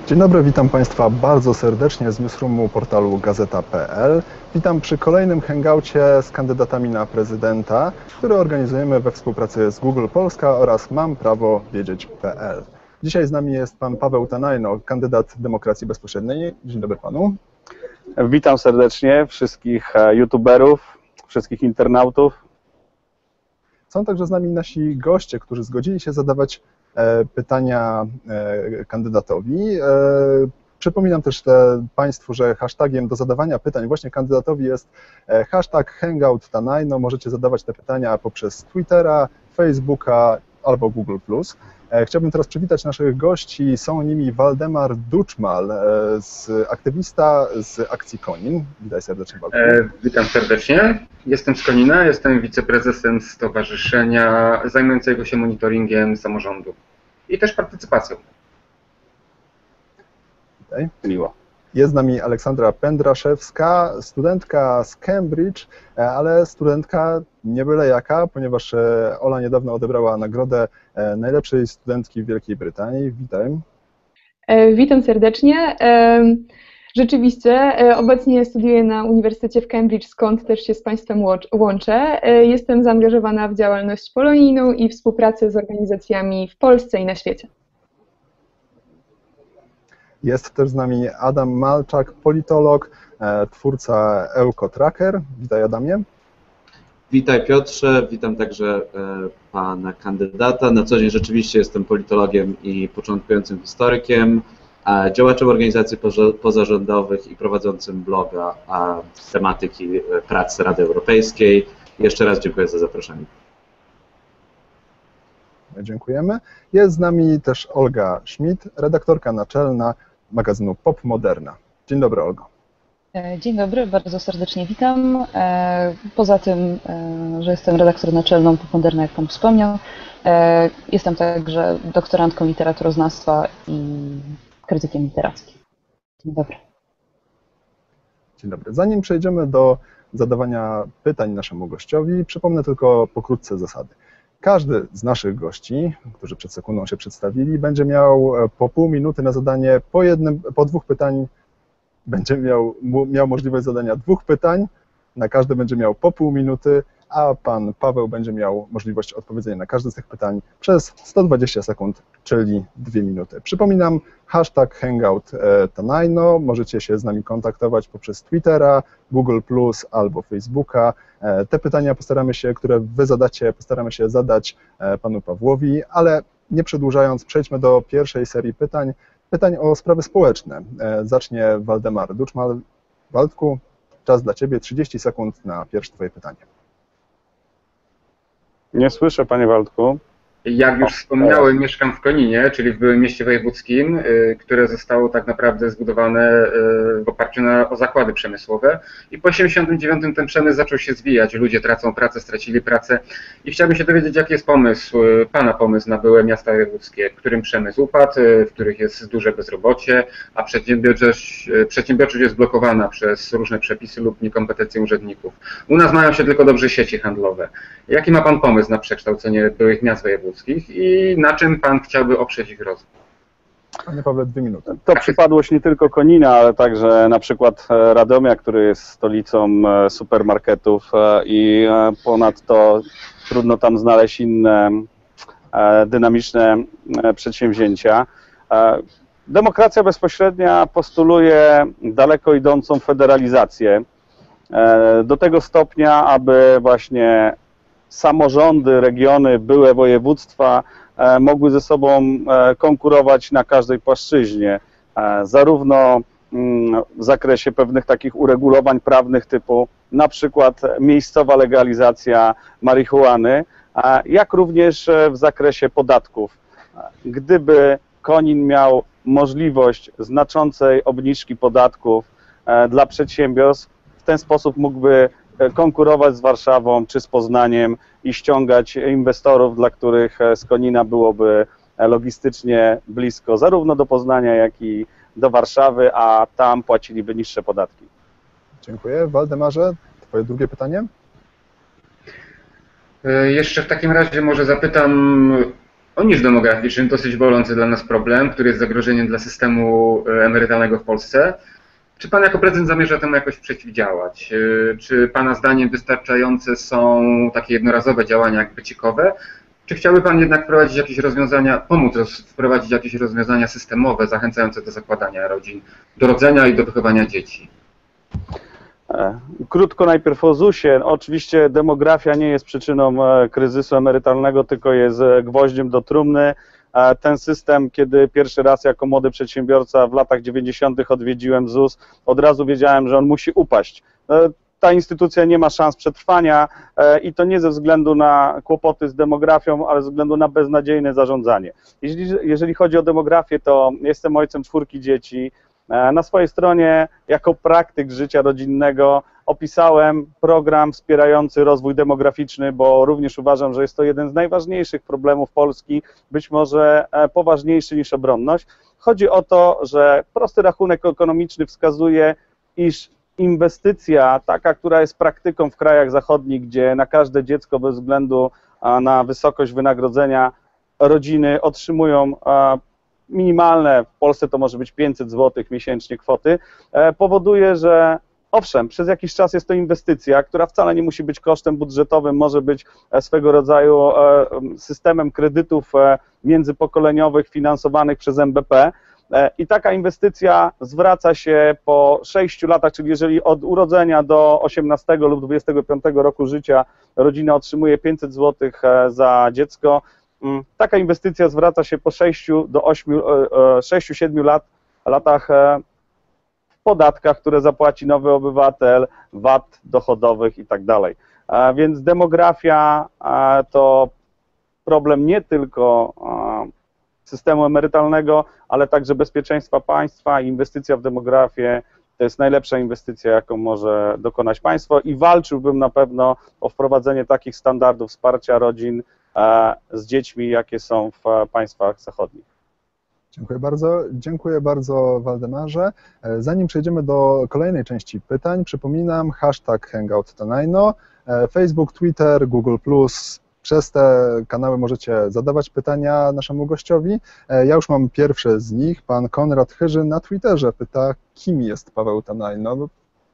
Dzień dobry, witam Państwa bardzo serdecznie z newsroomu portalu gazeta.pl. Witam przy kolejnym hangoucie z kandydatami na prezydenta, który organizujemy we współpracy z Google Polska oraz mamprawowiedzieć.pl. Dzisiaj z nami jest pan Paweł Tanajno, kandydat Demokracji Bezpośredniej. Dzień dobry panu. Witam serdecznie wszystkich youtuberów, wszystkich internautów. Są także z nami nasi goście, którzy zgodzili się zadawać pytania kandydatowi. Przypominam też Państwu, że hashtagiem do zadawania pytań właśnie kandydatowi jest hashtag HangoutTanajno. Możecie zadawać te pytania poprzez Twittera, Facebooka albo Google+. Chciałbym teraz przywitać naszych gości. Są nimi Waldemar Duczmal, aktywista z akcji Konin. Witaj serdecznie, Waldemar. Witam serdecznie. Jestem z Konina, jestem wiceprezesem stowarzyszenia zajmującego się monitoringiem samorządu i też partycypacją. Witaj. Miło. Jest z nami Aleksandra Pędraszewska, studentka z Cambridge, ale studentka nie byle jaka, ponieważ Ola niedawno odebrała nagrodę najlepszej studentki w Wielkiej Brytanii. Witaj. Witam serdecznie. Rzeczywiście, obecnie studiuję na Uniwersytecie w Cambridge, skąd też się z Państwem łączę. Jestem zaangażowana w działalność polonijną i współpracę z organizacjami w Polsce i na świecie. Jest też z nami Adam Malczak, politolog, twórca EukoTracker. Witaj, Adamie. Witaj, Piotrze, witam także pana kandydata. Na co dzień rzeczywiście jestem politologiem i początkującym historykiem, działaczem organizacji pozarządowych i prowadzącym bloga z tematyki pracy Rady Europejskiej. Jeszcze raz dziękuję za zaproszenie. Dziękujemy. Jest z nami też Olga Schmidt, redaktorka naczelna magazynu Pop Moderna. Dzień dobry, Olgo. Dzień dobry, bardzo serdecznie witam. Poza tym, że jestem redaktor naczelną Pop Moderna, jak Pan wspomniał, jestem także doktorantką literaturoznawstwa i krytykiem literackim. Dzień dobry. Dzień dobry. Zanim przejdziemy do zadawania pytań naszemu gościowi, przypomnę tylko pokrótce zasady. Każdy z naszych gości, którzy przed sekundą się przedstawili, będzie miał po pół minuty na zadanie po dwóch pytań. Będzie miał możliwość zadania dwóch pytań, na każde będzie miał po pół minuty, a pan Paweł będzie miał możliwość odpowiedzenia na każde z tych pytań przez 120 sekund, czyli 2 minuty. Przypominam, hashtag HangoutTanajno, możecie się z nami kontaktować poprzez Twittera, Google+, albo Facebooka. Te pytania które wy zadacie, postaramy się zadać panu Pawłowi, ale nie przedłużając, przejdźmy do pierwszej serii pytań. Pytań o sprawy społeczne. Zacznie Waldemar Duczmal. Waldku, czas dla Ciebie, 30 sekund na pierwsze Twoje pytanie. Nie słyszę, panie Waldku. Jak już wspomniałem, mieszkam w Koninie, czyli w byłym mieście wojewódzkim, które zostało tak naprawdę zbudowane w oparciu o zakłady przemysłowe. I po 1989 ten przemysł zaczął się zwijać. Ludzie tracą pracę, stracili pracę. I chciałbym się dowiedzieć, jaki jest pomysł, pana pomysł na byłe miasta wojewódzkie, w którym przemysł upadł, w których jest duże bezrobocie, a przedsiębiorczość jest blokowana przez różne przepisy lub niekompetencje urzędników. U nas mają się tylko dobrze sieci handlowe. Jaki ma pan pomysł na przekształcenie byłych miast wojewódzkich i na czym pan chciałby oprzeć ich rozwój? Panie Pawle, 2 minuty. To przypadłość nie tylko Konina, ale także na przykład Radomia, który jest stolicą supermarketów i ponadto trudno tam znaleźć inne dynamiczne przedsięwzięcia. Demokracja bezpośrednia postuluje daleko idącą federalizację do tego stopnia, aby właśnie samorządy, regiony, byłe województwa mogły ze sobą konkurować na każdej płaszczyźnie, zarówno w zakresie pewnych takich uregulowań prawnych typu na przykład miejscowa legalizacja marihuany, jak również w zakresie podatków. Gdyby Konin miał możliwość znaczącej obniżki podatków dla przedsiębiorstw, w ten sposób mógłby konkurować z Warszawą czy z Poznaniem i ściągać inwestorów, dla których z Konina byłoby logistycznie blisko zarówno do Poznania, jak i do Warszawy, a tam płaciliby niższe podatki. Dziękuję. Waldemarze, Twoje drugie pytanie? Jeszcze w takim razie może zapytam o niż demograficznym, dosyć bolący dla nas problem, który jest zagrożeniem dla systemu emerytalnego w Polsce. Czy Pan jako prezydent zamierza temu jakoś przeciwdziałać? Czy Pana zdaniem wystarczające są takie jednorazowe działania jak wyciekowe? Czy chciałby Pan jednak wprowadzić jakieś rozwiązania, wprowadzić jakieś rozwiązania systemowe zachęcające do zakładania rodzin, do rodzenia i do wychowania dzieci? Krótko najpierw o ZUS-ie. Oczywiście demografia nie jest przyczyną kryzysu emerytalnego, tylko jest gwoździem do trumny. Ten system, kiedy pierwszy raz jako młody przedsiębiorca w latach 90. odwiedziłem ZUS, od razu wiedziałem, że on musi upaść. Ta instytucja nie ma szans przetrwania i to nie ze względu na kłopoty z demografią, ale ze względu na beznadziejne zarządzanie. Jeżeli chodzi o demografię, to jestem ojcem 4 dzieci. Na swojej stronie jako praktyk życia rodzinnego opisałem program wspierający rozwój demograficzny, bo również uważam, że jest to jeden z najważniejszych problemów Polski, być może poważniejszy niż obronność. Chodzi o to, że prosty rachunek ekonomiczny wskazuje, iż inwestycja taka, która jest praktyką w krajach zachodnich, gdzie na każde dziecko bez względu na wysokość wynagrodzenia rodziny otrzymują minimalne, w Polsce to może być 500 zł miesięcznie kwoty, powoduje, że owszem, przez jakiś czas jest to inwestycja, która wcale nie musi być kosztem budżetowym, może być swego rodzaju systemem kredytów międzypokoleniowych finansowanych przez NBP i taka inwestycja zwraca się po 6 latach, czyli jeżeli od urodzenia do 18 lub 25 roku życia rodzina otrzymuje 500 zł za dziecko, taka inwestycja zwraca się po 6-7 latach w podatkach, które zapłaci nowy obywatel, VAT dochodowych i tak dalej. Więc demografia to problem nie tylko systemu emerytalnego, ale także bezpieczeństwa państwa i inwestycja w demografię to jest najlepsza inwestycja, jaką może dokonać państwo i walczyłbym na pewno o wprowadzenie takich standardów wsparcia rodzin z dziećmi, jakie są w państwach zachodnich. Dziękuję bardzo Waldemarze. Zanim przejdziemy do kolejnej części pytań, przypominam #HangoutTonajno, Facebook, Twitter, Google+. Przez te kanały możecie zadawać pytania naszemu gościowi. Ja już mam pierwsze z nich. Pan Konrad Chyży na Twitterze pyta, kim jest Paweł Tanajno.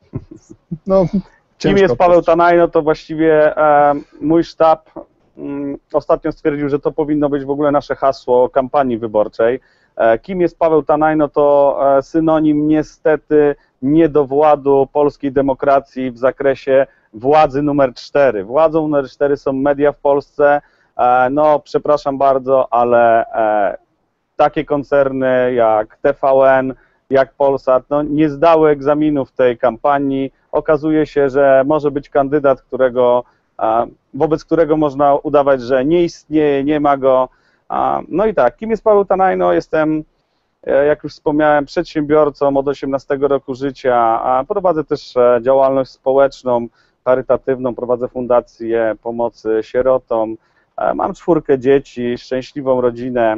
Kim jest Paweł Tanajno, to właściwie mój sztab ostatnio stwierdził, że to powinno być w ogóle nasze hasło kampanii wyborczej. Kim jest Paweł Tanajno, to synonim niestety niedowładu polskiej demokracji w zakresie władzy numer 4. Władzą numer 4 są media w Polsce. No, przepraszam bardzo, ale takie koncerny jak TVN, jak Polsat, no, nie zdały egzaminu w tej kampanii. Okazuje się, że może być kandydat, wobec którego można udawać, że nie istnieje, nie ma go. No i tak, kim jest Paweł Tanajno? Jestem, jak już wspomniałem, przedsiębiorcą od 18 roku życia. Prowadzę też działalność społeczną, charytatywną, prowadzę fundację pomocy sierotom. Mam 4 dzieci, szczęśliwą rodzinę.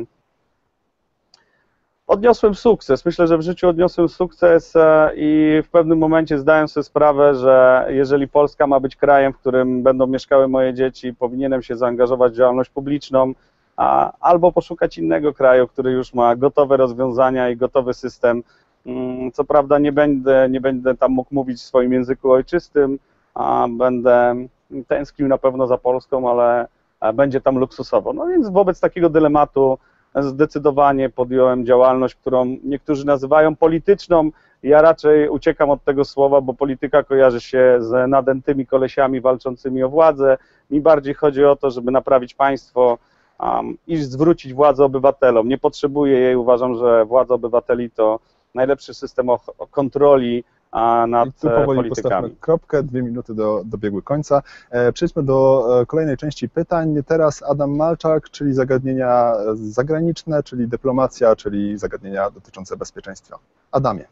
Odniosłem sukces. Myślę, że w życiu odniosłem sukces i w pewnym momencie zdałem sobie sprawę, że jeżeli Polska ma być krajem, w którym będą mieszkały moje dzieci, powinienem się zaangażować w działalność publiczną, albo poszukać innego kraju, który już ma gotowe rozwiązania i gotowy system. Co prawda nie będę tam mógł mówić w swoim języku ojczystym, będę tęsknił na pewno za Polską, ale będzie tam luksusowo. No więc wobec takiego dylematu zdecydowanie podjąłem działalność, którą niektórzy nazywają polityczną. Ja raczej uciekam od tego słowa, bo polityka kojarzy się z nadętymi kolesiami walczącymi o władzę. Mi bardziej chodzi o to, żeby naprawić państwo i zwrócić władzę obywatelom. Nie potrzebuję jej, uważam, że władza obywateli to najlepszy system kontroli nad politykami. Postawmy kropkę, 2 minuty dobiegły końca. Przejdźmy do kolejnej części pytań. Teraz Adam Malczak, czyli zagadnienia zagraniczne, czyli dyplomacja, czyli zagadnienia dotyczące bezpieczeństwa. Adamie.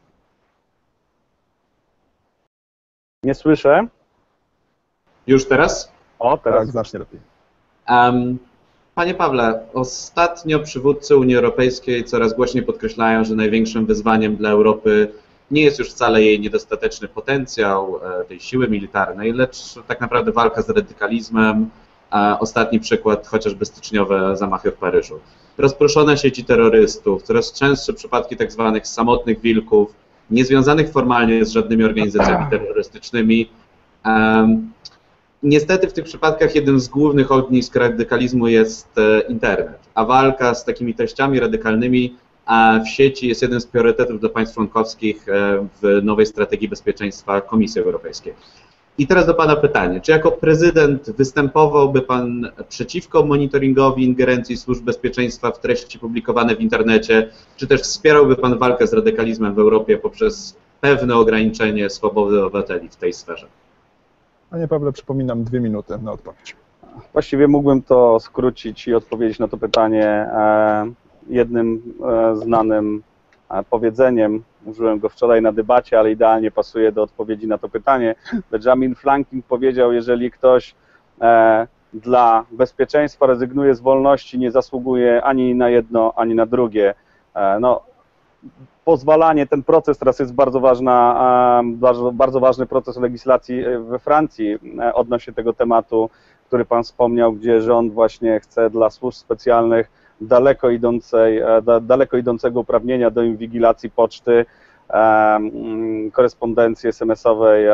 Nie słyszę. Już teraz? O, teraz. Tak, znacznie lepiej. Panie Pawle, ostatnio przywódcy Unii Europejskiej coraz głośniej podkreślają, że największym wyzwaniem dla Europy nie jest już wcale jej niedostateczny potencjał tej siły militarnej, lecz tak naprawdę walka z radykalizmem, Ostatni przykład, chociażby styczniowe zamachy w Paryżu. Rozproszone sieci terrorystów, coraz częstsze przypadki tak zwanych samotnych wilków, niezwiązanych formalnie z żadnymi organizacjami terrorystycznymi. Niestety w tych przypadkach jednym z głównych ognisk radykalizmu jest internet, a walka z takimi treściami radykalnymi w sieci jest jednym z priorytetów dla państw członkowskich w nowej strategii bezpieczeństwa Komisji Europejskiej. I teraz do Pana pytanie, czy jako prezydent występowałby Pan przeciwko monitoringowi ingerencji służb bezpieczeństwa w treści publikowane w internecie, czy też wspierałby Pan walkę z radykalizmem w Europie poprzez pewne ograniczenie swobody obywateli w tej sferze? Panie Pawle, przypominam 2 minuty na odpowiedź. Właściwie mógłbym to skrócić i odpowiedzieć na to pytanie jednym znanym powiedzeniem. Użyłem go wczoraj na debacie, ale idealnie pasuje do odpowiedzi na to pytanie. Benjamin Franklin powiedział, jeżeli ktoś dla bezpieczeństwa rezygnuje z wolności, nie zasługuje ani na jedno, ani na drugie. No, pozwalanie, ten proces teraz jest bardzo ważny proces legislacji we Francji odnośnie tego tematu, który Pan wspomniał, gdzie rząd właśnie chce dla służb specjalnych daleko idącego uprawnienia do inwigilacji poczty, korespondencji SMS-owej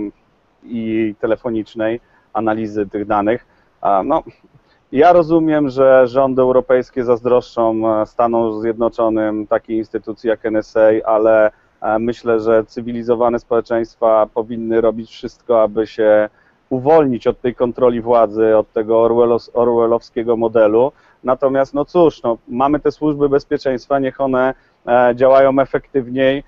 i telefonicznej, analizy tych danych. No, ja rozumiem, że rządy europejskie zazdroszczą Stanom Zjednoczonym takiej instytucji jak NSA, ale myślę, że cywilizowane społeczeństwa powinny robić wszystko, aby się uwolnić od tej kontroli władzy, od tego orwellowskiego modelu. Natomiast no cóż, no, mamy te służby bezpieczeństwa, niech one działają efektywniej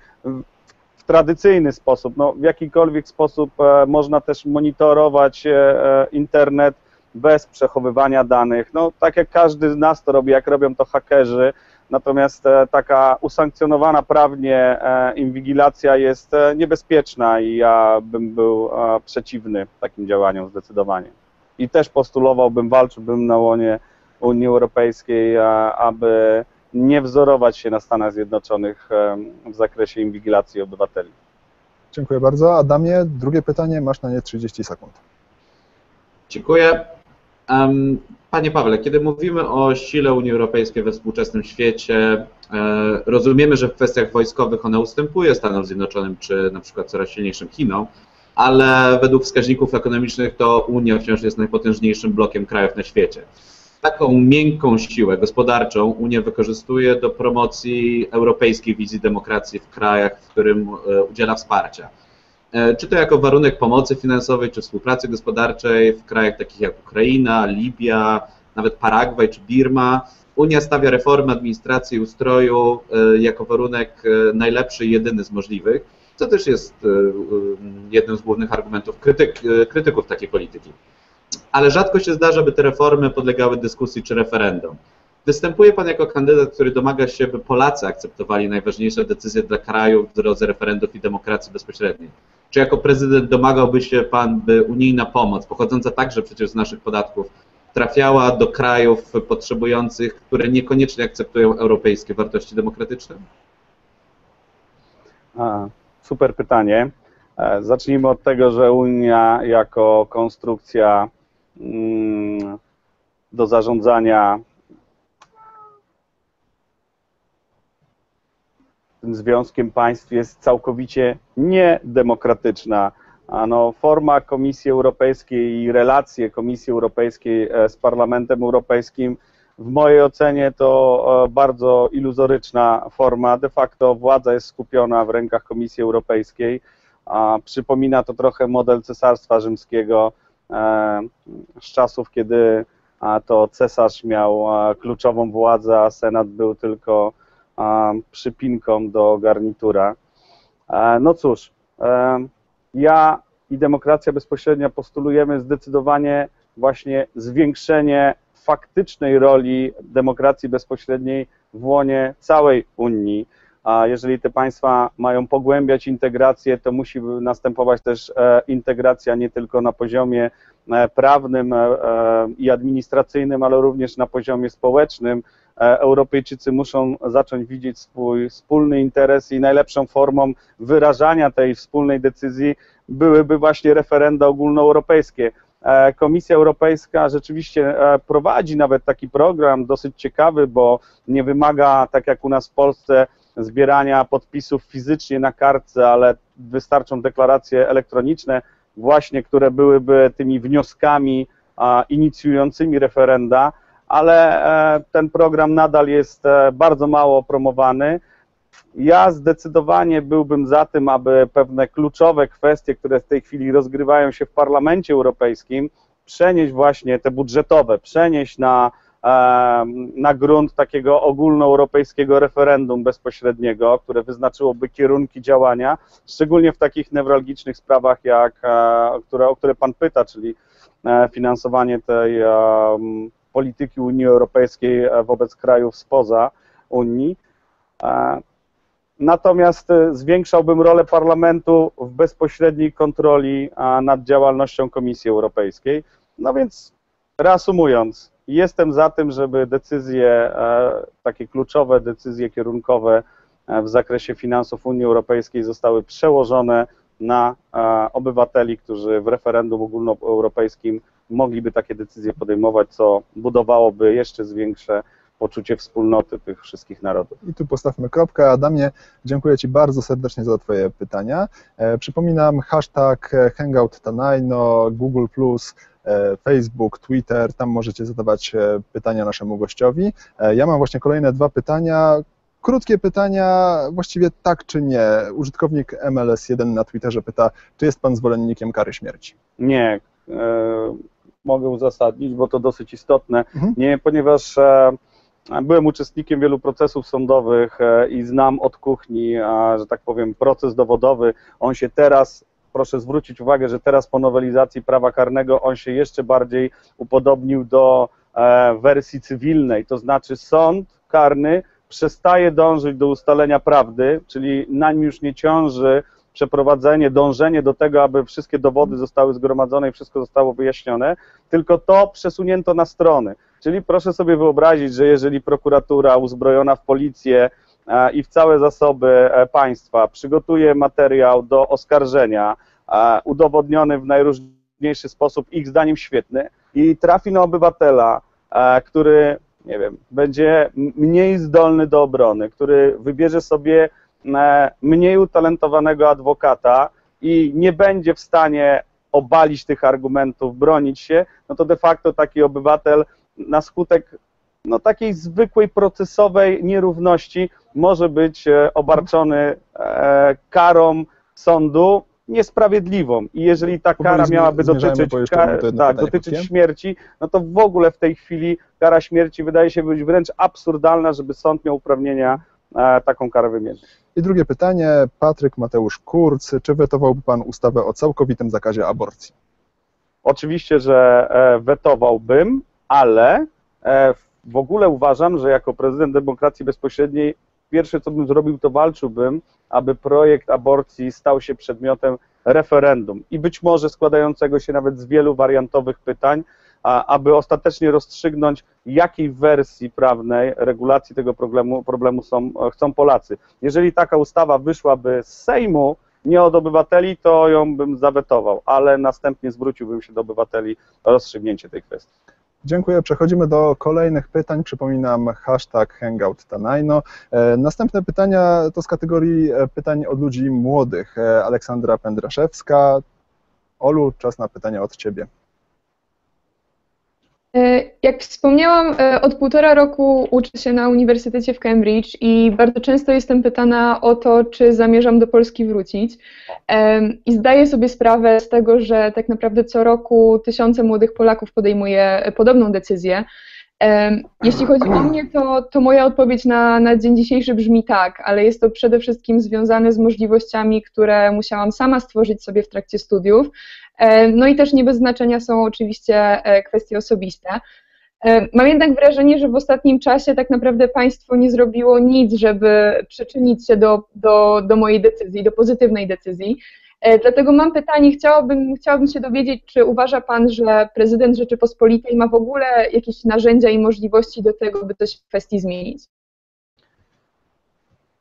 w tradycyjny sposób. No, w jakikolwiek sposób można też monitorować internet bez przechowywania danych. No, tak jak każdy z nas to robi, jak robią to hakerzy, natomiast taka usankcjonowana prawnie inwigilacja jest niebezpieczna i ja bym był przeciwny takim działaniom zdecydowanie. I też postulowałbym, walczyłbym na łonie Unii Europejskiej, aby nie wzorować się na Stanach Zjednoczonych w zakresie inwigilacji obywateli. Dziękuję bardzo. Adamie, drugie pytanie, masz na nie 30 sekund. Dziękuję. Panie Pawle, kiedy mówimy o sile Unii Europejskiej we współczesnym świecie, rozumiemy, że w kwestiach wojskowych ona ustępuje Stanom Zjednoczonym czy na przykład coraz silniejszym Chinom, ale według wskaźników ekonomicznych to Unia wciąż jest najpotężniejszym blokiem krajów na świecie. Taką miękką siłę gospodarczą Unia wykorzystuje do promocji europejskiej wizji demokracji w krajach, w którym udziela wsparcia. Czy to jako warunek pomocy finansowej, czy współpracy gospodarczej w krajach takich jak Ukraina, Libia, nawet Paragwaj czy Birma, Unia stawia reformy administracji i ustroju jako warunek najlepszy i jedyny z możliwych, co też jest jednym z głównych argumentów krytyków takiej polityki. Ale rzadko się zdarza, by te reformy podlegały dyskusji czy referendum. Występuje Pan jako kandydat, który domaga się, by Polacy akceptowali najważniejsze decyzje dla kraju w drodze referendów i demokracji bezpośredniej. Czy jako prezydent domagałby się Pan, by unijna pomoc, pochodząca także przecież z naszych podatków, trafiała do krajów potrzebujących, które niekoniecznie akceptują europejskie wartości demokratyczne? Super pytanie. Zacznijmy od tego, że Unia jako konstrukcja do zarządzania tym związkiem państw jest całkowicie niedemokratyczna. Forma Komisji Europejskiej i relacje Komisji Europejskiej z Parlamentem Europejskim w mojej ocenie to bardzo iluzoryczna forma. De facto władza jest skupiona w rękach Komisji Europejskiej. Przypomina to trochę model Cesarstwa Rzymskiego z czasów, kiedy to cesarz miał kluczową władzę, a Senat był tylko przypinką do garnitura. No cóż, ja i demokracja bezpośrednia postulujemy zdecydowanie właśnie zwiększenie faktycznej roli demokracji bezpośredniej w łonie całej Unii. A jeżeli te państwa mają pogłębiać integrację, to musi następować też integracja nie tylko na poziomie prawnym i administracyjnym, ale również na poziomie społecznym. Europejczycy muszą zacząć widzieć swój wspólny interes i najlepszą formą wyrażania tej wspólnej decyzji byłyby właśnie referenda ogólnoeuropejskie. Komisja Europejska rzeczywiście prowadzi nawet taki program dosyć ciekawy, bo nie wymaga, tak jak u nas w Polsce, zbierania podpisów fizycznie na kartce, ale wystarczą deklaracje elektroniczne właśnie, które byłyby tymi wnioskami inicjującymi referenda, ale ten program nadal jest bardzo mało promowany. Ja zdecydowanie byłbym za tym, aby pewne kluczowe kwestie, które w tej chwili rozgrywają się w Parlamencie Europejskim, przenieść właśnie te budżetowe, przenieść na grunt takiego ogólnoeuropejskiego referendum bezpośredniego, które wyznaczyłoby kierunki działania, szczególnie w takich newralgicznych sprawach, jak, o które Pan pyta, czyli finansowanie tej polityki Unii Europejskiej wobec krajów spoza Unii. Natomiast zwiększałbym rolę Parlamentu w bezpośredniej kontroli nad działalnością Komisji Europejskiej. No więc reasumując, jestem za tym, żeby decyzje, takie kluczowe decyzje kierunkowe w zakresie finansów Unii Europejskiej zostały przełożone na obywateli, którzy w referendum ogólnoeuropejskim mogliby takie decyzje podejmować, co budowałoby jeszcze większe poczucie wspólnoty tych wszystkich narodów. I tu postawmy kropkę. Adamie, dziękuję Ci bardzo serdecznie za Twoje pytania. Przypominam, hashtag HangoutTanajno, Google+, Facebook, Twitter, tam możecie zadawać pytania naszemu gościowi. Ja mam właśnie kolejne 2 pytania. Krótkie pytania, właściwie tak czy nie. Użytkownik MLS1 na Twitterze pyta, czy jest Pan zwolennikiem kary śmierci? Nie, mogę uzasadnić, bo to dosyć istotne. Nie, ponieważ byłem uczestnikiem wielu procesów sądowych i znam od kuchni, że tak powiem, proces dowodowy. On się teraz, proszę zwrócić uwagę, że teraz po nowelizacji prawa karnego on się jeszcze bardziej upodobnił do wersji cywilnej, to znaczy sąd karny przestaje dążyć do ustalenia prawdy, czyli na nim już nie ciąży dążenie do tego, aby wszystkie dowody zostały zgromadzone i wszystko zostało wyjaśnione, tylko to przesunięto na strony. Czyli proszę sobie wyobrazić, że jeżeli prokuratura uzbrojona w policję i w całe zasoby państwa przygotuje materiał do oskarżenia, udowodniony w najróżniejszy sposób, ich zdaniem świetny, i trafi na obywatela, który, nie wiem, będzie mniej zdolny do obrony, który wybierze sobie mniej utalentowanego adwokata i nie będzie w stanie obalić tych argumentów, bronić się, no to de facto taki obywatel na skutek takiej zwykłej procesowej nierówności może być obarczony karą sądu niesprawiedliwą. I jeżeli ta kara miałaby dotyczyć śmierci, no to w ogóle w tej chwili kara śmierci wydaje się być wręcz absurdalna, żeby sąd miał uprawnienia taką karę wymierzyć. I drugie pytanie, Patryk Mateusz Kurz, czy wetowałby Pan ustawę o całkowitym zakazie aborcji? Oczywiście, że wetowałbym, ale w ogóle uważam, że jako prezydent demokracji bezpośredniej pierwsze, co bym zrobił, to walczyłbym, aby projekt aborcji stał się przedmiotem referendum i być może składającego się nawet z wielu wariantowych pytań, aby rozstrzygnąć, jakiej wersji prawnej regulacji tego problemu chcą Polacy. Jeżeli taka ustawa wyszłaby z Sejmu, nie od obywateli, to ją bym zawetował, ale następnie zwróciłbym się do obywateli o rozstrzygnięcie tej kwestii. Dziękuję. Przechodzimy do kolejnych pytań. Przypominam, hashtag HangoutTanajno. Następne pytania to z kategorii pytań od ludzi młodych. Aleksandra Pędraszewska. Olu, czas na pytania od Ciebie. Jak wspomniałam, od 1,5 roku uczę się na Uniwersytecie w Cambridge i bardzo często jestem pytana o to, czy zamierzam do Polski wrócić. I zdaję sobie sprawę z tego, że tak naprawdę co roku tysiące młodych Polaków podejmuje podobną decyzję. Jeśli chodzi o mnie, to moja odpowiedź na dzień dzisiejszy brzmi tak, ale jest to przede wszystkim związane z możliwościami, które musiałam sama stworzyć sobie w trakcie studiów. No i też nie bez znaczenia są oczywiście kwestie osobiste. Mam jednak wrażenie, że w ostatnim czasie tak naprawdę państwo nie zrobiło nic, żeby przyczynić się do mojej decyzji, do pozytywnej decyzji. Dlatego mam pytanie, chciałabym się dowiedzieć, czy uważa Pan, że prezydent Rzeczypospolitej ma w ogóle jakieś narzędzia i możliwości do tego, by coś w kwestii zmienić?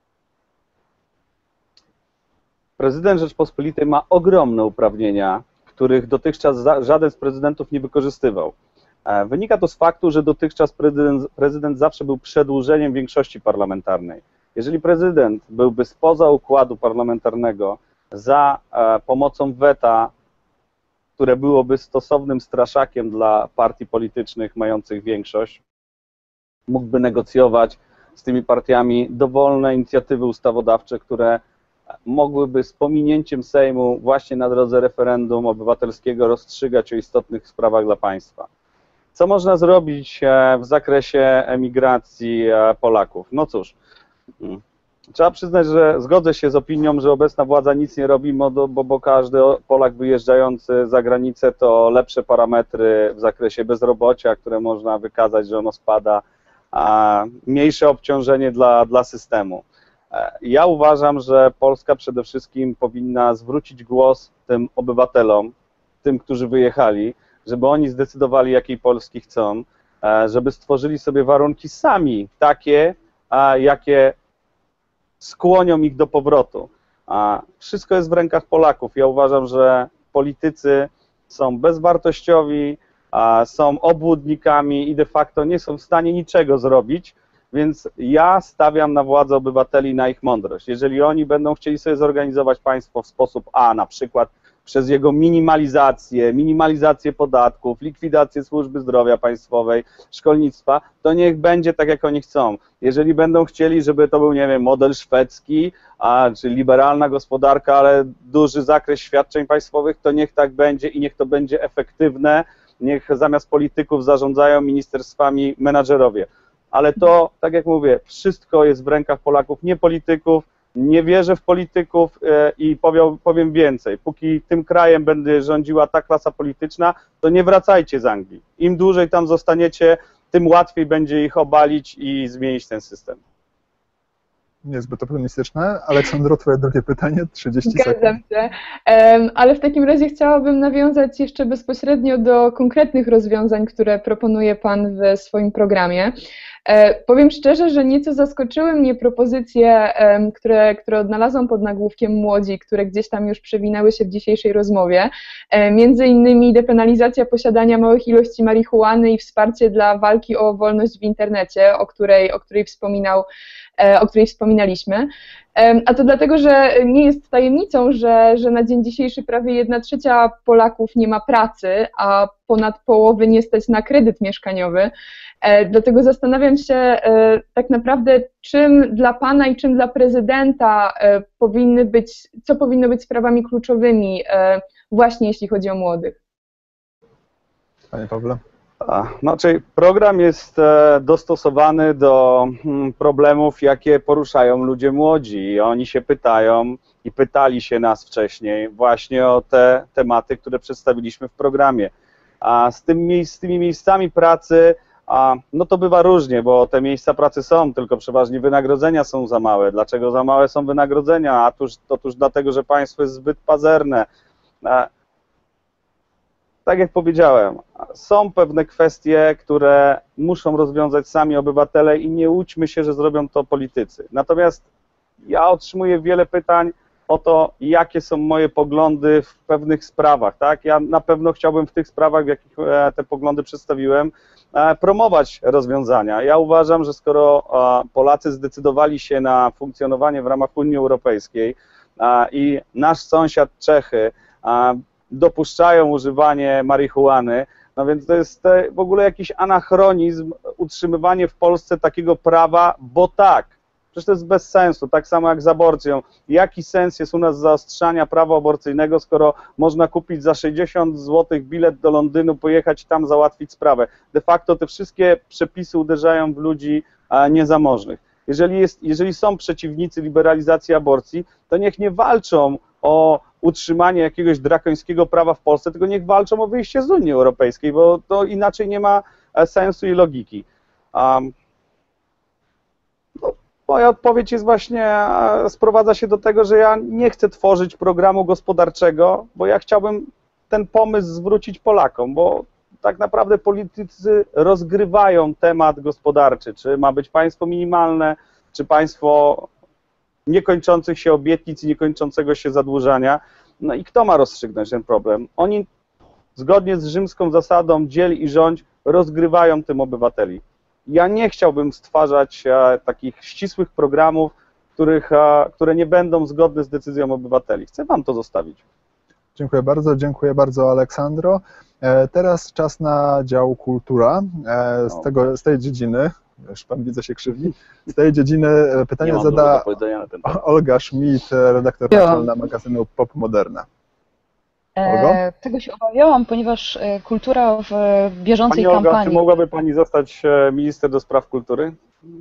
Prezydent Rzeczypospolitej ma ogromne uprawnienia, których dotychczas żaden z prezydentów nie wykorzystywał. Wynika to z faktu, że dotychczas prezydent zawsze był przedłużeniem większości parlamentarnej. Jeżeli prezydent byłby spoza układu parlamentarnego za pomocą weta, które byłoby stosownym straszakiem dla partii politycznych mających większość, mógłby negocjować z tymi partiami dowolne inicjatywy ustawodawcze, które mogłyby z pominięciem Sejmu właśnie na drodze referendum obywatelskiego rozstrzygać o istotnych sprawach dla państwa. Co można zrobić w zakresie emigracji Polaków? No cóż, trzeba przyznać, że zgodzę się z opinią, że obecna władza nic nie robi, bo każdy Polak wyjeżdżający za granicę to lepsze parametry w zakresie bezrobocia, które można wykazać, że ono spada, a mniejsze obciążenie dla systemu. Ja uważam, że Polska przede wszystkim powinna zwrócić głos tym obywatelom, tym, którzy wyjechali, żeby oni zdecydowali, jakiej Polski chcą, żeby stworzyli sobie warunki sami takie, jakie skłonią ich do powrotu. Wszystko jest w rękach Polaków. Ja uważam, że politycy są bezwartościowi, są obłudnikami i de facto nie są w stanie niczego zrobić, więc ja stawiam na władzę obywateli, na ich mądrość. Jeżeli oni będą chcieli sobie zorganizować państwo w sposób na przykład przez jego minimalizację podatków, likwidację służby zdrowia państwowej, szkolnictwa, to niech będzie tak, jak oni chcą. Jeżeli będą chcieli, żeby to był, nie wiem, model szwedzki, czy liberalna gospodarka, ale duży zakres świadczeń państwowych, to niech tak będzie i niech to będzie efektywne, niech zamiast polityków zarządzają ministerstwami menadżerowie. Ale to, tak jak mówię, wszystko jest w rękach Polaków, nie polityków. Nie wierzę w polityków i powiem więcej. Póki tym krajem będzie rządziła ta klasa polityczna, to nie wracajcie z Anglii. Im dłużej tam zostaniecie, tym łatwiej będzie ich obalić i zmienić ten system. Niezbyt optymistyczne. Aleksandro, twoje drugie pytanie, 30 sekund. Zgadzam się, ale w takim razie chciałabym nawiązać jeszcze bezpośrednio do konkretnych rozwiązań, które proponuje Pan w swoim programie. Powiem szczerze, że nieco zaskoczyły mnie propozycje, które odnalazłam pod nagłówkiem Młodzi, które gdzieś tam już przewinęły się w dzisiejszej rozmowie. Między innymi depenalizacja posiadania małych ilości marihuany i wsparcie dla walki o wolność w internecie, o której wspominaliśmy. A to dlatego, że nie jest tajemnicą, że na dzień dzisiejszy prawie 1/3 Polaków nie ma pracy, a ponad połowy nie stać na kredyt mieszkaniowy. Dlatego zastanawiam się tak naprawdę, czym dla Pana i czym dla prezydenta co powinno być sprawami kluczowymi właśnie jeśli chodzi o młodych. Panie Pawle? No, czyli program jest dostosowany do problemów, jakie poruszają ludzie młodzi. I oni się pytają i pytali się nas wcześniej właśnie o te tematy, które przedstawiliśmy w programie. A z tymi miejscami pracy, no to bywa różnie, bo te miejsca pracy są, tylko przeważnie wynagrodzenia są za małe. Dlaczego za małe są wynagrodzenia? Otóż dlatego, że państwo jest zbyt pazerne. Tak jak powiedziałem, są pewne kwestie, które muszą rozwiązać sami obywatele i nie łudźmy się, że zrobią to politycy. Natomiast ja otrzymuję wiele pytań o to, jakie są moje poglądy w pewnych sprawach. Tak? Ja na pewno chciałbym w tych sprawach, w jakich te poglądy przedstawiłem, promować rozwiązania. Ja uważam, że skoro Polacy zdecydowali się na funkcjonowanie w ramach Unii Europejskiej i nasz sąsiad Czechy dopuszczają używanie marihuany, no więc to jest w ogóle jakiś anachronizm utrzymywanie w Polsce takiego prawa, bo tak. Przecież to jest bez sensu, tak samo jak z aborcją. Jaki sens jest u nas zaostrzania prawa aborcyjnego, skoro można kupić za 60 zł bilet do Londynu, pojechać i tam załatwić sprawę? De facto te wszystkie przepisy uderzają w ludzi niezamożnych. Jeżeli są przeciwnicy liberalizacji aborcji, to niech nie walczą o utrzymanie jakiegoś drakońskiego prawa w Polsce, tylko niech walczą o wyjście z Unii Europejskiej, bo to inaczej nie ma sensu i logiki. Moja odpowiedź jest właśnie, sprowadza się do tego, że ja nie chcę tworzyć programu gospodarczego, bo ja chciałbym ten pomysł zwrócić Polakom, bo tak naprawdę politycy rozgrywają temat gospodarczy, czy ma być państwo minimalne, czy państwo niekończących się obietnic i niekończącego się zadłużania. No i kto ma rozstrzygnąć ten problem? Oni zgodnie z rzymską zasadą dziel i rządź rozgrywają tym obywateli. Ja nie chciałbym stwarzać takich ścisłych programów, które nie będą zgodne z decyzją obywateli. Chcę wam to zostawić. Dziękuję bardzo Aleksandro. Teraz czas na dział kultura. Z tej dziedziny, już pan widzę się krzywi, z tej dziedziny pytanie zada Olga Schmidt, redaktor naczelna magazynu Pop Moderna. Tego się obawiałam, ponieważ kultura w bieżącej Pani Olga, kampanii... czy mogłaby pani zostać minister do spraw kultury?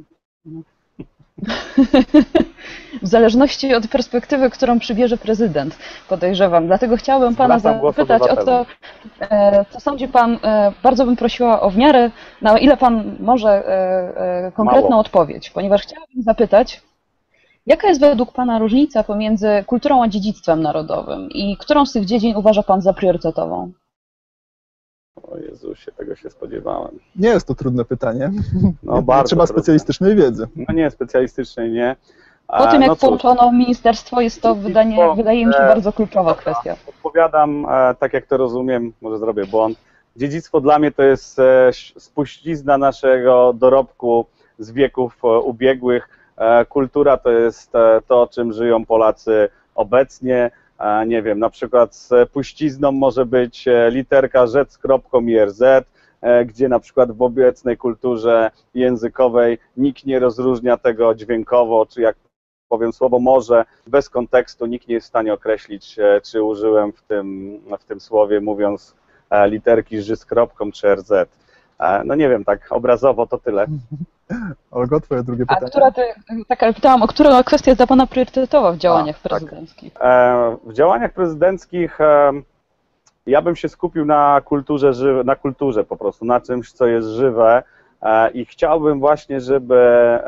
W zależności od perspektywy, którą przybierze prezydent, podejrzewam. Dlatego chciałabym pana zapytać o to, co sądzi pan, bardzo bym prosiła o w miarę, na ile pan może konkretną odpowiedź, ponieważ chciałabym zapytać, jaka jest według pana różnica pomiędzy kulturą a dziedzictwem narodowym i którą z tych dziedzin uważa pan za priorytetową? O Jezusie, tego się spodziewałem. Nie jest to trudne pytanie. No, bardzo trzeba trudne. Specjalistycznej wiedzy. No nie, specjalistycznej nie. Po tym, jak połączono ministerstwo, jest to, wydaje mi się, bardzo kluczowa kwestia. Odpowiadam tak, jak to rozumiem, może zrobię błąd. Dziedzictwo dla mnie to jest spuścizna naszego dorobku z wieków ubiegłych. Kultura to jest to, czym żyją Polacy obecnie. Nie wiem, na przykład z puścizną może być literka rzec z kropką i RZ, gdzie na przykład w obecnej kulturze językowej nikt nie rozróżnia tego dźwiękowo, czy jak powiem słowo może, bez kontekstu nikt nie jest w stanie określić, czy użyłem w tym słowie, mówiąc literki ż z kropką czy RZ. No nie wiem, tak obrazowo to tyle. Olgo, twoje drugie pytanie. Ale pytałam, o która kwestia jest dla pana priorytetowa w działaniach prezydenckich? W działaniach prezydenckich ja bym się skupił na kulturze po prostu, na czymś, co jest żywe i chciałbym właśnie, żeby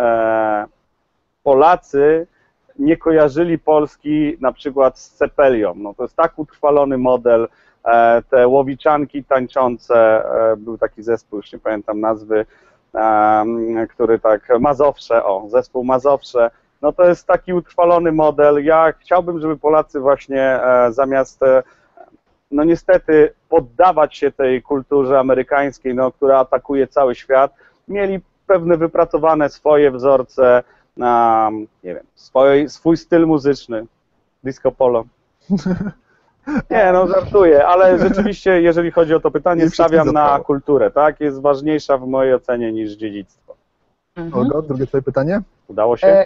Polacy nie kojarzyli Polski na przykład z Cepelią. No to jest tak utrwalony model, te łowiczanki tańczące, był taki zespół, już nie pamiętam nazwy, który tak, Mazowsze, zespół Mazowsze, no to jest taki utrwalony model. Ja chciałbym, żeby Polacy właśnie zamiast, no niestety, poddawać się tej kulturze amerykańskiej, no, która atakuje cały świat, mieli pewne wypracowane swoje wzorce, nie wiem, swój styl muzyczny, disco polo. Nie, no żartuję, ale rzeczywiście, jeżeli chodzi o to pytanie, stawiam na kulturę, tak? Jest ważniejsza w mojej ocenie niż dziedzictwo. Olgo, drugie twoje pytanie? Udało się?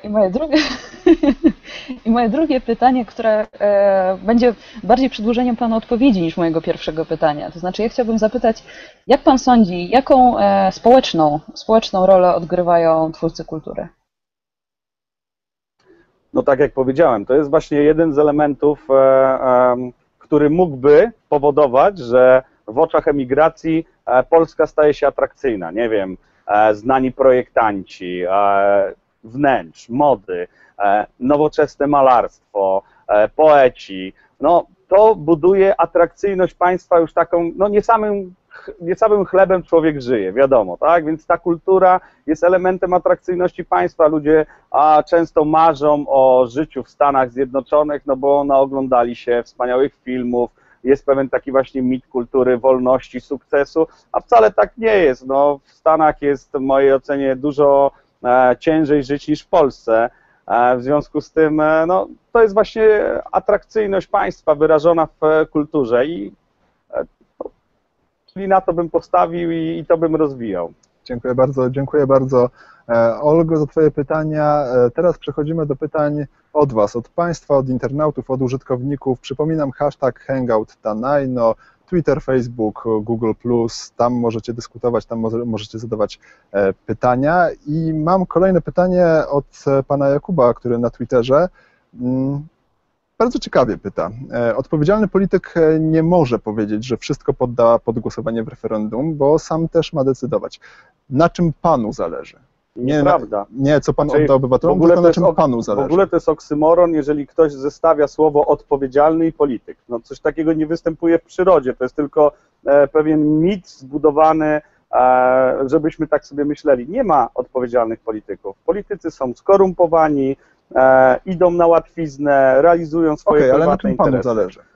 I moje drugie pytanie, które będzie bardziej przedłużeniem pana odpowiedzi niż mojego pierwszego pytania. To znaczy, ja chciałbym zapytać, jak pan sądzi, jaką społeczną rolę odgrywają twórcy kultury? No tak jak powiedziałem, to jest właśnie jeden z elementów, który mógłby powodować, że w oczach emigracji Polska staje się atrakcyjna. Nie wiem, znani projektanci, wnętrz, mody, nowoczesne malarstwo, poeci. No to buduje atrakcyjność państwa już taką, no nie samym chlebem człowiek żyje, wiadomo, tak? Więc ta kultura jest elementem atrakcyjności państwa. Ludzie często marzą o życiu w Stanach Zjednoczonych, no bo naoglądali się wspaniałych filmów, jest pewien taki właśnie mit kultury, wolności, sukcesu, a wcale tak nie jest. No, w Stanach jest w mojej ocenie dużo ciężej żyć niż w Polsce. W związku z tym no, to jest właśnie atrakcyjność państwa wyrażona w kulturze i czyli na to bym postawił i to bym rozwijał. Dziękuję bardzo Olgo za twoje pytania. Teraz przechodzimy do pytań od was, od państwa, od internautów, od użytkowników. Przypominam hashtag HangoutTanajno, Twitter, Facebook, Google+, tam możecie dyskutować, tam możecie zadawać pytania. I mam kolejne pytanie od pana Jakuba, który na Twitterze bardzo ciekawie pyta. Odpowiedzialny polityk nie może powiedzieć, że wszystko podda pod głosowanie w referendum, bo sam też ma decydować. Na czym panu zależy? Nieprawda. Nie, co pan odda obywatelom, tylko na czym panu zależy. W ogóle to jest oksymoron, jeżeli ktoś zestawia słowo odpowiedzialny i polityk. No coś takiego nie występuje w przyrodzie, to jest tylko pewien mit zbudowany, żebyśmy tak sobie myśleli. Nie ma odpowiedzialnych polityków. Politycy są skorumpowani, idą na łatwiznę, realizują swoje prywatne interesy. Ale na czym panu zależy?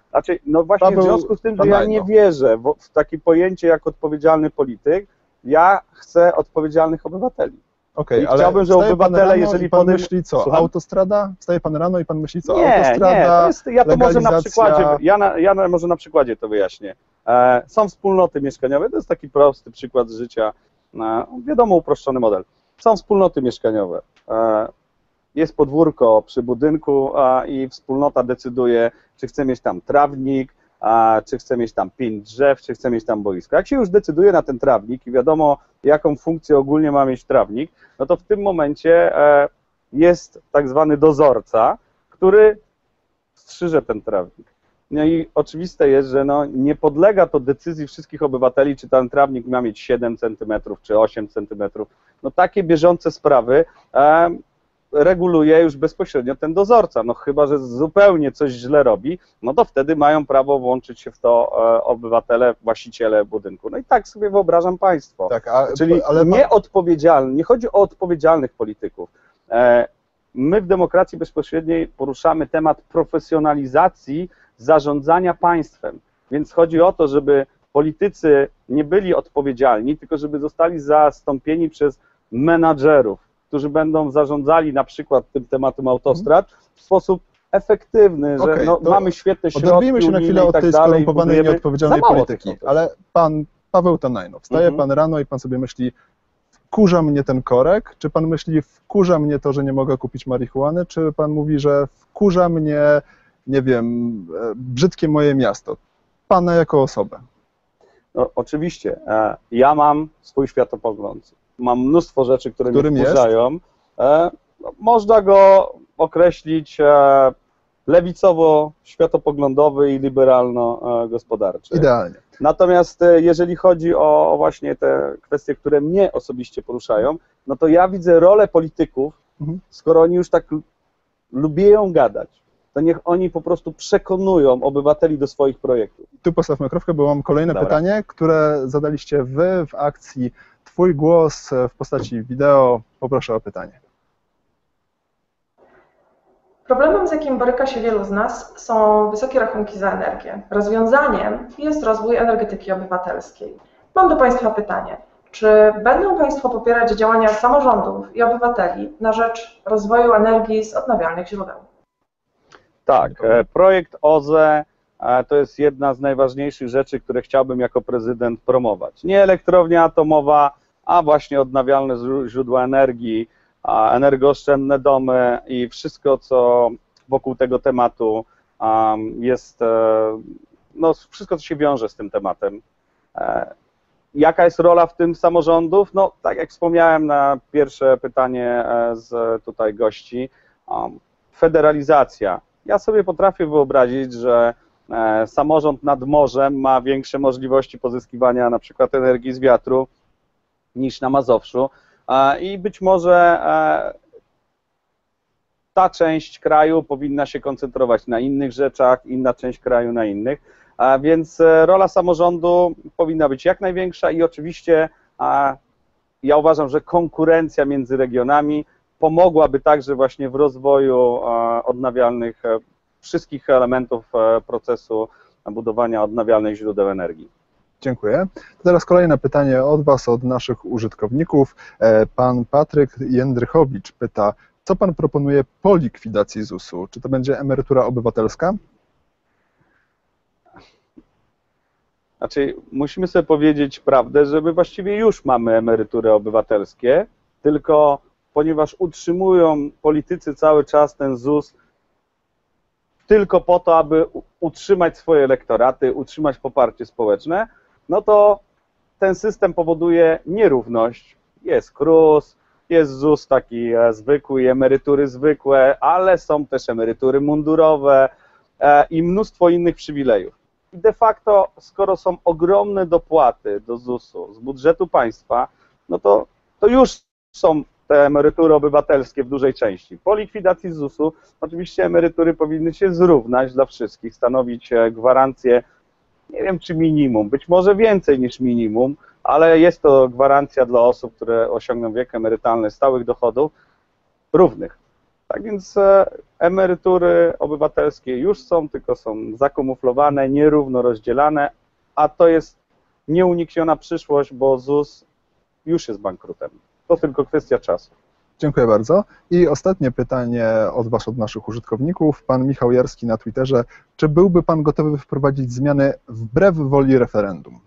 Znaczy, no właśnie Paweł w związku z tym, że Pan ja Najno. nie wierzę w takie pojęcie jak odpowiedzialny polityk, ja chcę odpowiedzialnych obywateli. Okej, I ale chciałbym, żeby wstaje pan obywatele, rano jeżeli i pan podejm- myśli co? Słucham? Autostrada? Wstaje pan rano i pan myśli co? Nie, Autostrada, to jest, ja to może na legalizacja... przykładzie, może na przykładzie to wyjaśnię. Są wspólnoty mieszkaniowe, to jest taki prosty przykład z życia, wiadomo, uproszczony model. Są wspólnoty mieszkaniowe. Jest podwórko przy budynku i wspólnota decyduje, czy chce mieć tam trawnik, czy chce mieć tam 5 drzew, czy chce mieć tam boisko. Jak się już decyduje na ten trawnik i wiadomo, jaką funkcję ogólnie ma mieć trawnik, no to w tym momencie jest tak zwany dozorca, który strzyże ten trawnik. No i oczywiste jest, że no nie podlega to decyzji wszystkich obywateli, czy ten trawnik ma mieć 7 cm, czy 8 cm. No takie bieżące sprawy reguluje już bezpośrednio ten dozorca. No chyba że zupełnie coś źle robi, no to wtedy mają prawo włączyć się w to obywatele, właściciele budynku. No i tak sobie wyobrażam państwo. Tak, Czyli nieodpowiedzialny, nie chodzi o odpowiedzialnych polityków. My w demokracji bezpośredniej poruszamy temat profesjonalizacji zarządzania państwem. Więc chodzi o to, żeby politycy nie byli odpowiedzialni, tylko żeby zostali zastąpieni przez menadżerów, którzy będą zarządzali na przykład tym tematem autostrad w sposób efektywny, że no, mamy świetne środki oderwijmy się na chwilę i od tak tej dalej, skorumpowanej, nieodpowiedzialnej polityki, tych ale pan Paweł Tanajno, wstaje pan rano i pan sobie myśli, wkurza mnie ten korek, czy pan myśli, wkurza mnie to, że nie mogę kupić marihuany, czy pan mówi, że wkurza mnie, nie wiem, brzydkie moje miasto, pana jako osobę? No, oczywiście, ja mam swój światopogląd, mam mnóstwo rzeczy, które mnie wkurzają. Można go określić lewicowo-światopoglądowy i liberalno-gospodarczy. Idealnie. Natomiast jeżeli chodzi o właśnie te kwestie, które mnie osobiście poruszają, no to ja widzę rolę polityków, skoro oni już tak lubią gadać, to niech oni po prostu przekonują obywateli do swoich projektów. Tu postawmy kropkę, bo mam kolejne pytanie, które zadaliście wy w akcji Twój głos w postaci wideo. Poproszę o pytanie. Problemem, z jakim boryka się wielu z nas, są wysokie rachunki za energię. Rozwiązaniem jest rozwój energetyki obywatelskiej. Mam do Państwa pytanie. Czy będą Państwo popierać działania samorządów i obywateli na rzecz rozwoju energii z odnawialnych źródeł? Tak, projekt OZE to jest jedna z najważniejszych rzeczy, które chciałbym jako prezydent promować. Nie elektrownia atomowa, a właśnie odnawialne źródła energii, energooszczędne domy i wszystko, co wokół tego tematu jest, no wszystko, co się wiąże z tym tematem. Jaka jest rola w tym samorządów? No, tak jak wspomniałem na pierwsze pytanie z tutaj gości, federalizacja. Ja sobie potrafię wyobrazić, że samorząd nad morzem ma większe możliwości pozyskiwania na przykład energii z wiatru niż na Mazowszu i być może ta część kraju powinna się koncentrować na innych rzeczach, inna część kraju na innych, więc rola samorządu powinna być jak największa i oczywiście ja uważam, że konkurencja między regionami pomogłaby także właśnie w rozwoju odnawialnych, wszystkich elementów procesu budowania odnawialnych źródeł energii. Dziękuję. Teraz kolejne pytanie od Was, od naszych użytkowników. Pan Patryk Jędrychowicz pyta, co Pan proponuje po likwidacji ZUS-u? Czy to będzie emerytura obywatelska? Znaczy, musimy sobie powiedzieć prawdę, że my właściwie już mamy emerytury obywatelskie, tylko ponieważ utrzymują politycy cały czas ten ZUS tylko po to, aby utrzymać swoje elektoraty, utrzymać poparcie społeczne, no to ten system powoduje nierówność. Jest KRUS, jest ZUS taki zwykły, emerytury zwykłe, ale są też emerytury mundurowe i mnóstwo innych przywilejów. I de facto, skoro są ogromne dopłaty do ZUS-u z budżetu państwa, no to już są te emerytury obywatelskie w dużej części. Po likwidacji ZUS-u oczywiście emerytury powinny się zrównać dla wszystkich, stanowić gwarancję, nie wiem czy minimum, być może więcej niż minimum, ale jest to gwarancja dla osób, które osiągną wiek emerytalny stałych dochodów równych. Tak więc emerytury obywatelskie już są, tylko są zakamuflowane, nierówno rozdzielane, a to jest nieunikniona przyszłość, bo ZUS już jest bankrutem. To tylko kwestia czasu. Dziękuję bardzo. I ostatnie pytanie od naszych użytkowników. Pan Michał Jarski na Twitterze. Czy byłby Pan gotowy wprowadzić zmiany wbrew woli referendum?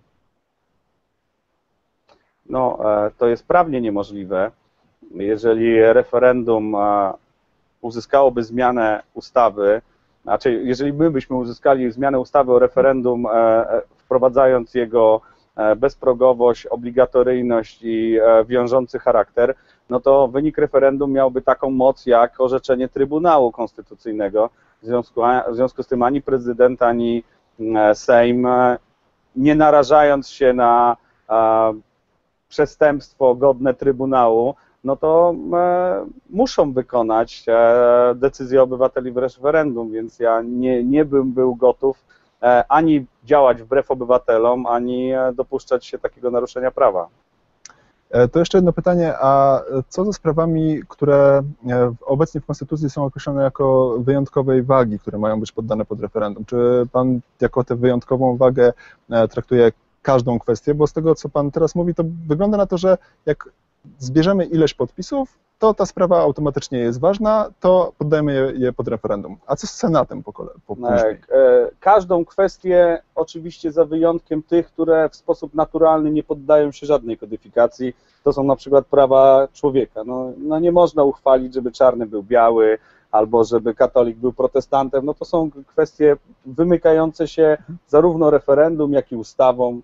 No, to jest prawnie niemożliwe. Jeżeli referendum uzyskałoby zmianę ustawy, znaczy jeżeli my byśmy uzyskali zmianę ustawy o referendum, wprowadzając jego bezprogowość, obligatoryjność i wiążący charakter, no to wynik referendum miałby taką moc jak orzeczenie Trybunału Konstytucyjnego. W związku z tym ani prezydent, ani Sejm, nie narażając się na przestępstwo godne Trybunału, no to muszą wykonać decyzję obywateli w referendum, więc ja nie bym był gotów ani działać wbrew obywatelom, ani dopuszczać się takiego naruszenia prawa. To jeszcze jedno pytanie, a co ze sprawami, które obecnie w Konstytucji są określone jako wyjątkowej wagi, które mają być poddane pod referendum? Czy Pan jako tę wyjątkową wagę traktuje każdą kwestię? Bo z tego, co Pan teraz mówi, to wygląda na to, że jak zbierzemy ileś podpisów, to ta sprawa automatycznie jest ważna, to poddajemy je pod referendum. A co z Senatem później? Każdą kwestię, oczywiście za wyjątkiem tych, które w sposób naturalny nie poddają się żadnej kodyfikacji, to są na przykład prawa człowieka. No nie można uchwalić, żeby czarny był biały, albo żeby katolik był protestantem, no to są kwestie wymykające się zarówno referendum, jak i ustawą.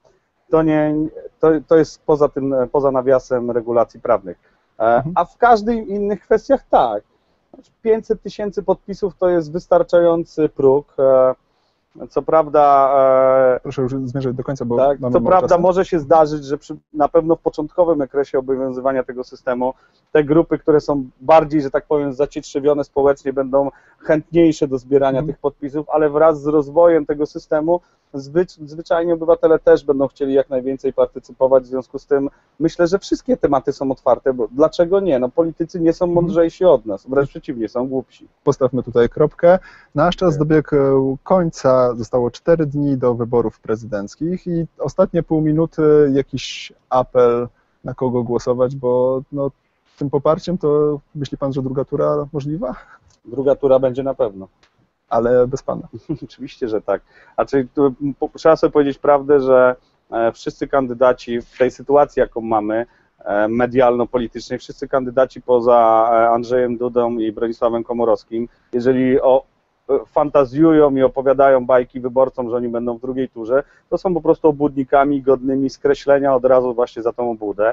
To jest poza nawiasem regulacji prawnych. A w każdych innych kwestiach tak. 500 000 podpisów to jest wystarczający próg. Co prawda... Proszę już zmierzać do końca, bo tak, mamy co prawda czasu. może się zdarzyć, że na pewno w początkowym okresie obowiązywania tego systemu te grupy, które są bardziej, że tak powiem, zacietrzewione społecznie, będą chętniejsze do zbierania tych podpisów, ale wraz z rozwojem tego systemu zwyczajnie obywatele też będą chcieli jak najwięcej partycypować, w związku z tym myślę, że wszystkie tematy są otwarte, bo dlaczego nie? No politycy nie są mądrzejsi od nas, wręcz przeciwnie, są głupsi. Postawmy tutaj kropkę. Nasz czas dobiegł końca, zostało 4 dni do wyborów prezydenckich i ostatnie pół minuty jakiś apel, na kogo głosować, bo no, tym poparciem to myśli Pan, że druga tura możliwa? Druga tura będzie na pewno. Ale bez Pana. Oczywiście, że tak. Znaczy, trzeba sobie powiedzieć prawdę, że wszyscy kandydaci w tej sytuacji, jaką mamy, medialno-politycznej, wszyscy kandydaci poza Andrzejem Dudą i Bronisławem Komorowskim, jeżeli fantazjują i opowiadają bajki wyborcom, że oni będą w drugiej turze, to są po prostu obłudnikami godnymi skreślenia od razu właśnie za tą obłudę.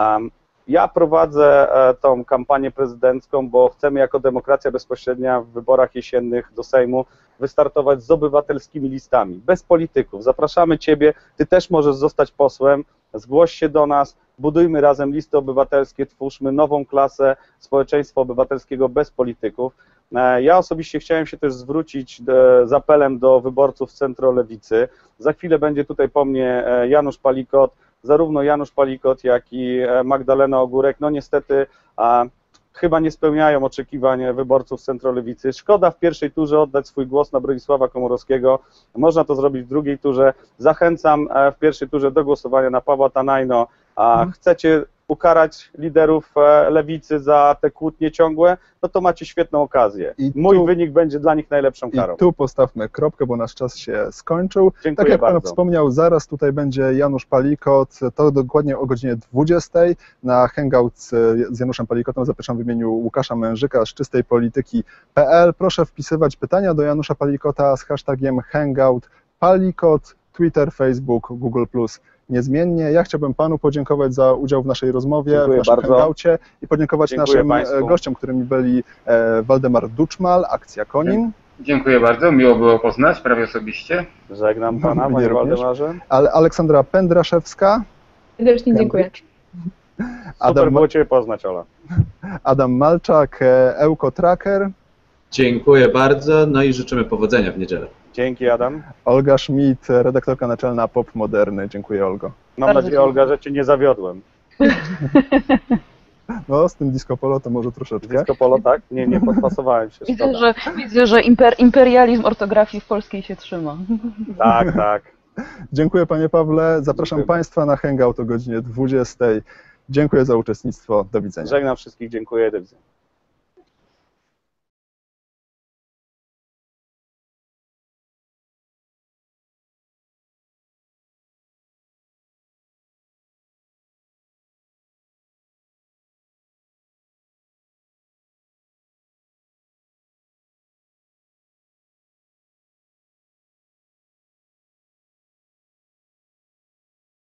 Ja prowadzę tą kampanię prezydencką, bo chcemy jako demokracja bezpośrednia w wyborach jesiennych do Sejmu wystartować z obywatelskimi listami, bez polityków. Zapraszamy Ciebie, Ty też możesz zostać posłem, zgłoś się do nas, budujmy razem listy obywatelskie, twórzmy nową klasę społeczeństwa obywatelskiego bez polityków. Ja osobiście chciałem się też zwrócić z apelem do wyborców centrolewicy. Za chwilę będzie tutaj po mnie Janusz Palikot. Zarówno Janusz Palikot, jak i Magdalena Ogórek, no niestety chyba nie spełniają oczekiwań wyborców centrolewicy. Szkoda w pierwszej turze oddać swój głos na Bronisława Komorowskiego. Można to zrobić w drugiej turze. Zachęcam w pierwszej turze do głosowania na Pawła Tanajno. Chcecie ukarać liderów lewicy za te kłótnie ciągłe, no to macie świetną okazję. Mój wynik będzie dla nich najlepszą karą. I tu postawmy kropkę, bo nasz czas się skończył. Dziękuję tak jak bardzo. Pan wspomniał, zaraz tutaj będzie Janusz Palikot, to dokładnie o godzinie 20 na hangout z Januszem Palikotem. Zapraszam w imieniu Łukasza Mężyka z czystejpolityki.pl. Proszę wpisywać pytania do Janusza Palikota z hashtagiem hangout Palikot, Twitter, Facebook, Google+. Niezmiennie. Ja chciałbym Panu podziękować za udział w naszej rozmowie, Dziękuję w naszym bardzo. hangoucie i podziękować Dziękuję naszym Państwu. gościom, którymi byli Waldemar Duczmal, Akcja Konin. Dziękuję bardzo, miło było poznać, prawie osobiście. Żegnam Pana, Mnie Panie również. Waldemarze. Aleksandra Pędraszewska. Serdecznie dziękuję. Super było Cię poznać, Ola. Adam Malczak, Ełko Tracker. Dziękuję bardzo, no i życzymy powodzenia w niedzielę. Dzięki, Adam. Olga Schmidt, redaktorka naczelna Pop Moderny. Dziękuję, Olgo. Mam Bardzo nadzieję, Olga, że Cię nie zawiodłem. No, z tym disco polo to może troszeczkę. Disco polo, tak? Nie podpasowałem się. Widzę, że imperializm ortografii w polskiej się trzyma. Tak, tak. Dziękuję panie Pawle. Zapraszam Dziękuję. państwa na hangout o godzinie 20. Dziękuję za uczestnictwo. Do widzenia. Żegnam wszystkich, dziękuję, do widzenia.